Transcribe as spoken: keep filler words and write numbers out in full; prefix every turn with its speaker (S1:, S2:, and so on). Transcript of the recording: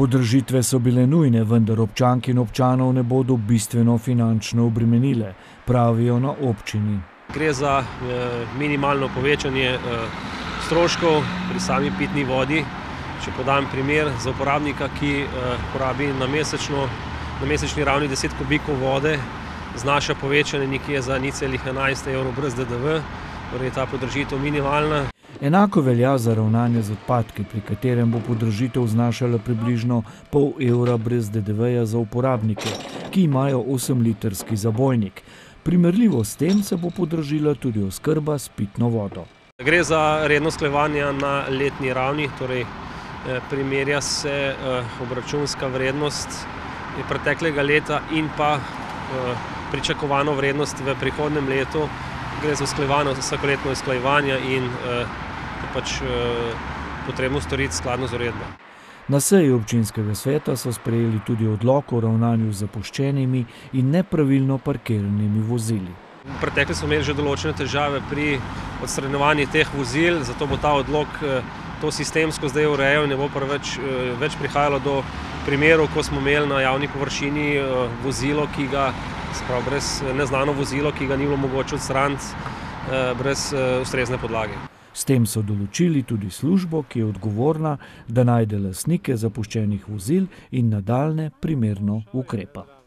S1: Podražitve so bile nujne, vendar občank in občanov ne bodo bistveno finančno obremenile, pravijo na občini.
S2: Gre za minimalno povečanje stroškov pri sami pitni vodi. Če podam primer za uporabnika, ki porabi na, mesečno, na mesečni ravni deset kubikov vode, znaša povečanje nekje za nič celih enajst evrov brez D D V, torej je ta podražitev minimalna.
S1: Enako velja za ravnanje z odpadki, pri katerem bo podražitev znašala približno pol evra brez D D V-ja za uporabnike, ki imajo osemlitrski zabojnik. Primerljivo s tem se bo podražila tudi oskrba s pitno vodo.
S2: Gre za redno usklajevanje na letni ravni, torej primerja se obračunska vrednost preteklega leta in pa pričakovano vrednost v prihodnjem letu. Gre za usklajevanje, vsakoletno usklajevanje in pač potrebno storiti skladno z uredbo.
S1: Na seji občinskega sveta so sprejeli tudi odlok o ravnanju z zapuščenimi in nepravilno parkiranimi vozili.
S2: V preteklosti smo imeli že določene težave pri odstranjevanju teh vozil, zato bo ta odlok to sistemsko zdaj urejal in ne bo preveč več prihajalo do primerov, ko smo imeli na javni površini vozilo, ki ga, sprav brez neznano vozilo, ki ga ni bilo mogoče odstraniti brez ustrezne podlage.
S1: S tem so določili tudi službo, ki je odgovorna, da najde lastnike zapuščenih vozil in nadaljnje primerno ukrepa.